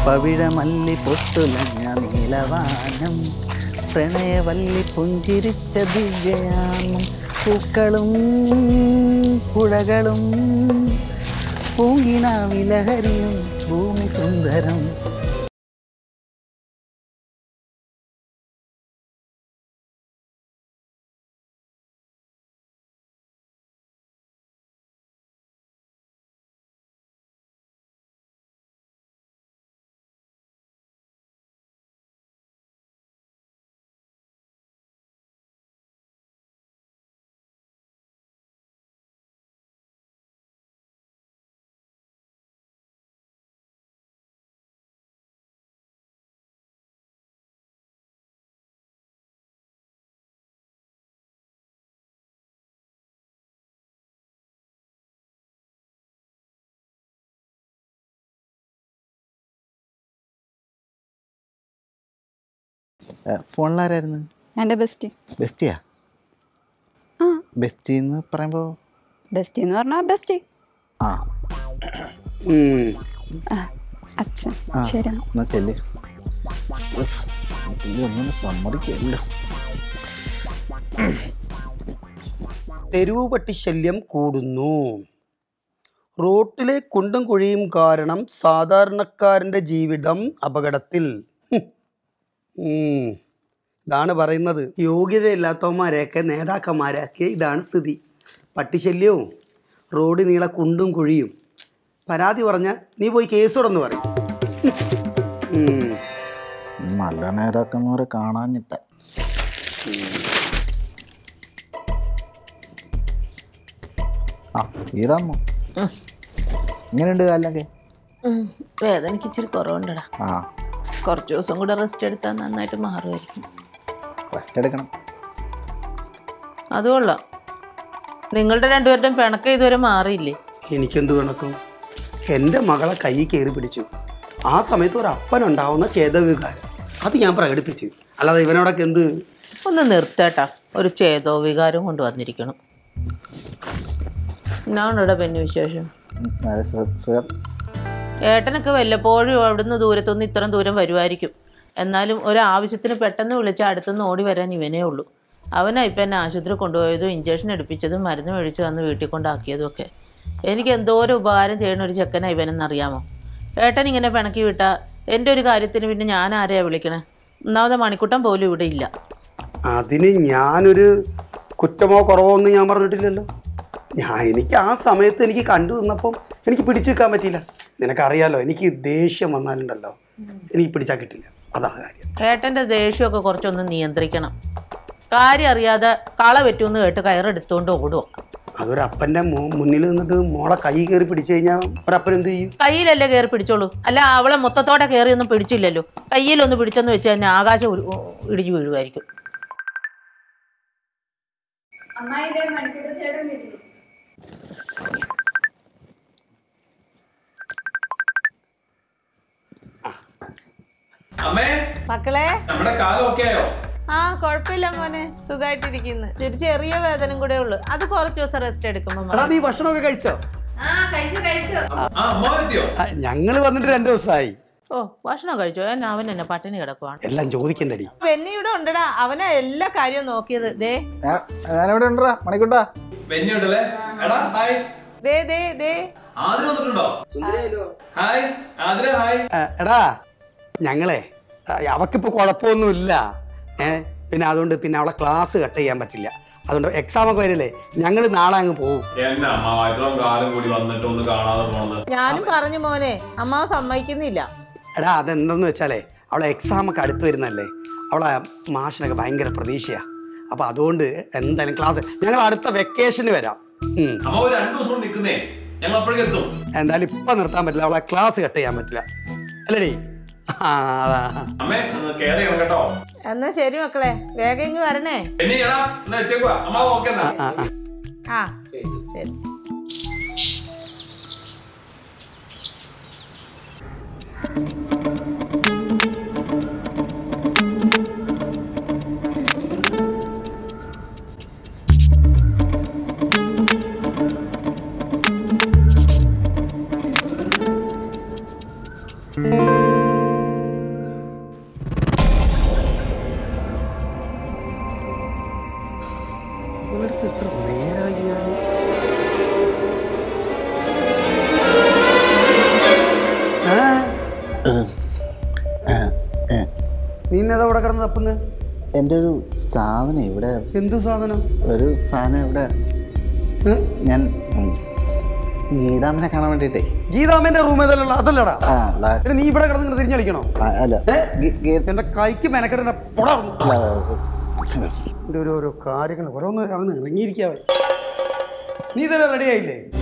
പവിഴമല്ലി പൊട്ടുലഞ്ഞ നീലവാനം പ്രണയവല്ലി പുഞ്ചിരിച്ച ദിവ്യയാമം പൂക്കളും പുഴകളും പൂങ്കിനാവിലഹരിയും ഭൂമി സുന്ദരം. ഫോണിലാരായിരുന്നു? എൻ്റെ ബെസ്റ്റി. ബെസ്റ്റിയാ? ആ, ബെസ്റ്റി എന്ന് പറയുമ്പോൾ ബെസ്റ്റി എന്ന് പറഞ്ഞാൽ ബെസ്റ്റി. ആ അച്ഛൻ ശരി എന്നാ ചെല്ലേ. ഒന്നും സമ്മതിക്കില്ല. തെരുവ് പട്ടി ശല്യം കൂടുന്നു. റോട്ടിലെ കുണ്ടും കുഴിയും കാരണം സാധാരണക്കാരൻ്റെ ജീവിതം അപകടത്തിൽ. ഇതാണ് പറയുന്നത്. യോഗ്യതയില്ലാത്തവന്മാരെയൊക്കെ നേതാക്കന്മാരാക്കിയ ഇതാണ് സ്ഥിതി. പട്ടിശല്യവും റോഡ് നീളെ കുണ്ടും കുഴിയും. പരാതി പറഞ്ഞാൽ നീ പോയി കേസോടെന്ന് പറയും. നല്ല നേതാക്കന്മാരെ കാണാഞ്ഞിട്ട. ആ ഈറമ്മ ഇങ്ങനെയുണ്ട് കാലൊക്കെ? വേദനയ്ക്ക് ഇച്ചിരി കുറവുണ്ടടാ. ആ കുറച്ച് ദിവസം കൂടെ റെസ്റ്റ് എടുത്താൽ നന്നായിട്ട് മാറുമായിരിക്കും. റെസ്റ്റ് എടുക്കണം. അതുകൊള്ളാം. നിങ്ങളുടെ രണ്ടുപേരുടെയും പിണക്കം ഇതുവരെ മാറിയില്ലേ? എനിക്കെന്ത് പിണക്കും? എൻ്റെ മകളെ കൈ കയറി പിടിച്ചു. ആ സമയത്ത് ഒരു അപ്പനുണ്ടാവുന്ന ചേതവികാരം അത് ഞാൻ പ്രകടിപ്പിച്ചു. അല്ലാതെ ഇവനോടൊക്കെ എന്ത്? ഒന്ന് നിർത്തേട്ടാ. ഒരു ചേതോ വികാരം കൊണ്ട് വന്നിരിക്കണം. ഞാനുടെ പെണ്ണു വിശേഷം. ഏട്ടനൊക്കെ വല്ലപ്പോഴും അവിടുന്ന് ദൂരത്തുനിന്ന് ഇത്രയും ദൂരം വരുമായിരിക്കും. എന്നാലും ഒരാവശ്യത്തിന് പെട്ടെന്ന് വിളിച്ച് അടുത്തുനിന്ന് ഓടി വരാൻ ഇവനേ ഉള്ളൂ. അവനാ ഇപ്പം എന്നെ ആശുപത്രി കൊണ്ടുപോയതും ഇഞ്ചക്ഷൻ എടുപ്പിച്ചതും മരുന്ന് മേടിച്ച് വന്ന് വീട്ടിൽ കൊണ്ടാക്കിയതും ഒക്കെ. എനിക്ക് എന്തോരം ഉപകാരം ചെയ്യണ ഒരു ചെക്കനാ ഇവനെന്നറിയാമോ? ഏട്ടൻ ഇങ്ങനെ പിണക്കി വിട്ടാൽ എൻ്റെ ഒരു കാര്യത്തിന് പിന്നെ ഞാൻ ആരെയാ വിളിക്കണേ? ഒന്നാമത് മണിക്കുട്ടൻ പോലും ഇവിടെ ഇല്ല. അതിന് ഞാനൊരു കുറ്റമോ കുറവോ ഒന്നും ഞാൻ പറഞ്ഞിട്ടില്ലല്ലോ. എനിക്ക് ആ സമയത്ത് എനിക്ക് കണ്ടു നിന്നപ്പം എനിക്ക് പിടിച്ചു നിൽക്കാൻ പറ്റിയില്ല. നിനക്കറിയാലോ, എനിക്ക് ദേഷ്യം വന്നാലുണ്ടല്ലോ എനിക്ക് പിടിച്ചാൽ കിട്ടില്ല. അതാ കാര്യം. ഏട്ടൻ്റെ ദേഷ്യമൊക്കെ കുറച്ചൊന്ന് നിയന്ത്രിക്കണം. കാര്യം അറിയാതെ കള പറ്റുമെന്ന് കേട്ട് കയറെടുത്തുകൊണ്ട് ഓടുക. അതൊരപ്പൻ്റെ മുന്നിൽ നിന്നിട്ട് മോളെ കൈ കയറി പിടിച്ചു കഴിഞ്ഞാൽ ഒരപ്പൻ എന്ത് ചെയ്യും? കയ്യിലല്ലേ കയറി പിടിച്ചോളൂ. അല്ല അവളെ മൊത്തത്തോടെ കയറിയൊന്നും പിടിച്ചില്ലല്ലോ. കയ്യിലൊന്ന് പിടിച്ചെന്ന് വെച്ച് തന്നെ ആകാശം ഇടിഞ്ഞു വീഴുമായിരിക്കും. മക്കളെ ആ കുഴപ്പമില്ല മോനെ, സുഖമായിട്ടിരിക്കുന്നു. ഒരു ചെറിയ വേദന കൂടെ ഉള്ളു. അത് കുറച്ച് ദിവസം റെസ്റ്റ് എടുക്കുമ്പോ. നീ ഭക്ഷണമൊക്കെ കഴിച്ചോ? ഞങ്ങള് വന്നിട്ട് 2 ദിവസമായി. ഓ ഭക്ഷണം കഴിച്ചോ? അവൻ എന്നെ പട്ടിണി കിടക്കുവാണ്. എല്ലാം ചോദിക്കണ്ടടി. പെണ്ണി ഇവിടെ ഉണ്ടടാ. അവനാ എല്ലാ കാര്യവും നോക്കിയത്. ദേ മണിക്കൂട്ടാ എടാ ഞങ്ങളെ അവക്കിപ്പോ കുഴപ്പമൊന്നുമില്ല. പിന്നെ അതുകൊണ്ട് പിന്നെ അവളെ ക്ലാസ് കട്ട് ചെയ്യാൻ പറ്റില്ല. അതുകൊണ്ട് എക്സാം ഒക്കെ വരില്ലേ, ഞങ്ങൾ നാളെ അങ്ങ് പോകും. ഞാനും പറഞ്ഞു മോനെ, അമ്മ സമ്മതിക്കുന്നില്ല. എടാ അതെന്തെന്ന് വെച്ചാലേ അവളെ എക്സാം ഒക്കെ അടുത്ത് വരുന്നല്ലേ. അവളെ മാഷിനൊക്കെ ഭയങ്കര പ്രതീക്ഷയാ. അപ്പൊ അതുകൊണ്ട് എന്തായാലും ക്ലാസ് ഞങ്ങൾ അടുത്ത വെക്കേഷന് വരാം. എന്തായാലും ഇപ്പൊ നിർത്താൻ പറ്റില്ല. അവളെ ക്ലാസ് കട്ട് ചെയ്യാൻ പറ്റില്ല അല്ലേടി? എന്നാ ശരി മക്കളെ, വേഗം ഇങ്ങ് വരണേ. ആ ശരി. ഇവിടുത്തെ എത്ര നേരമായി ഞാൻ നീ ഇന്നേതാ ഇവിടെ കിടന്ന് തപ്പുന്നത്? എൻ്റെ ഒരു സാധനം ഇവിടെ. എന്ത് സാധനം? ഒരു സാധനം ഇവിടെ. ഞാൻ ഗീതാമ്മനെ കാണാൻ വേണ്ടിട്ടേ. ഗീതാമ്മന്റെ റൂം ഏതല്ലോ അതല്ലടാ. ആ നീ ഇവിടെ കിടന്ന് തിരിഞ്ഞു കളിക്കണോ? അല്ല എന്റെ കൈക്ക് മെനക്കെട ഓരോ കാര്യങ്ങൾ ഓരോന്ന് ഇറങ്ങിയിരിക്കാവേ. നീ ഇതെല്ലാം റെഡി ആയില്ലേ?